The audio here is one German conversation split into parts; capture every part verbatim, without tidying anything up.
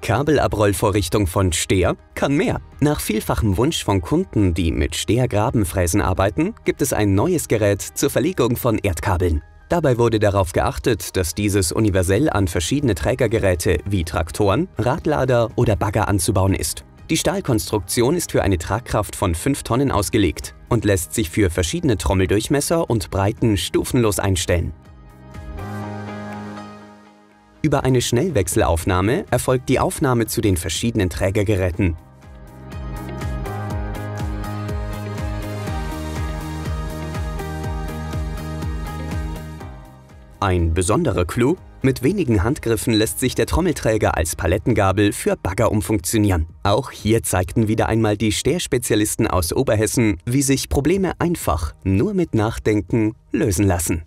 Kabelabrollvorrichtung von Stehr kann mehr. Nach vielfachem Wunsch von Kunden, die mit Stehr-Grabenfräsen arbeiten, gibt es ein neues Gerät zur Verlegung von Erdkabeln. Dabei wurde darauf geachtet, dass dieses universell an verschiedene Trägergeräte wie Traktoren, Radlader oder Bagger anzubauen ist. Die Stahlkonstruktion ist für eine Tragkraft von fünf Tonnen ausgelegt und lässt sich für verschiedene Trommeldurchmesser und Breiten stufenlos einstellen. Über eine Schnellwechselaufnahme erfolgt die Aufnahme zu den verschiedenen Trägergeräten. Ein besonderer Clou: Mit wenigen Handgriffen lässt sich der Trommelträger als Palettengabel für Bagger umfunktionieren. Auch hier zeigten wieder einmal die Stehr-Spezialisten aus Oberhessen, wie sich Probleme einfach, nur mit Nachdenken, lösen lassen.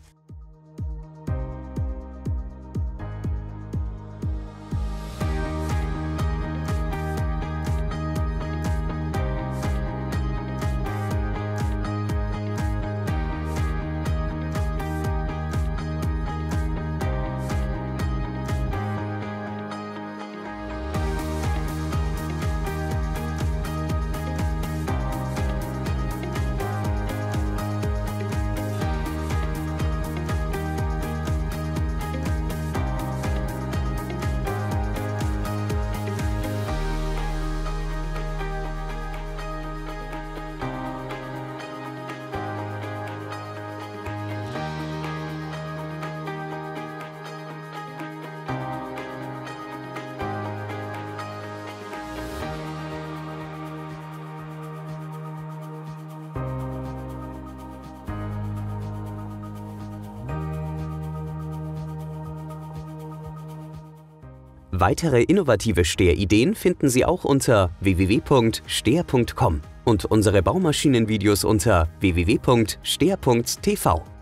Weitere innovative Stehr-Ideen finden Sie auch unter w w w punkt stehr punkt com und unsere Baumaschinenvideos unter w w w punkt stehr punkt t v.